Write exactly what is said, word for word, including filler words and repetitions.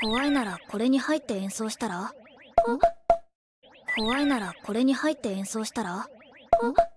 怖いならこれに入って演奏したら？怖いならこれに入って演奏したら？